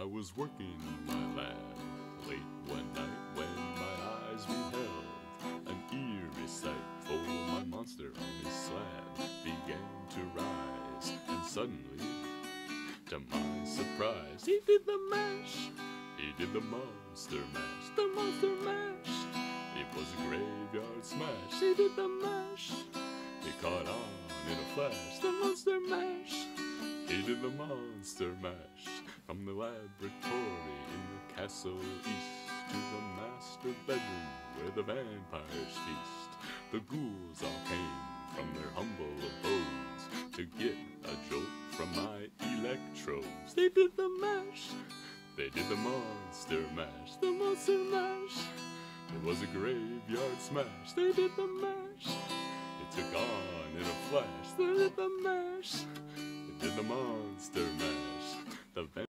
I was working in my lab late one night when my eyes beheld an eerie sight, for my monster on his slab began to rise, and suddenly, to my surprise, he did the mash. He did the monster mash, the monster mash. It was a graveyard smash. He did the mash. It caught on in a flash, the monster mash. He did the monster mash. From the laboratory in the castle east to the master bedroom where the vampires feast, the ghouls all came from their humble abodes to get a jolt from my electrodes. They did the mash. They did the monster mash, the monster mash. It was a graveyard smash. They did the mash. It took on in a flash. They did the mash. They did the monster mash. The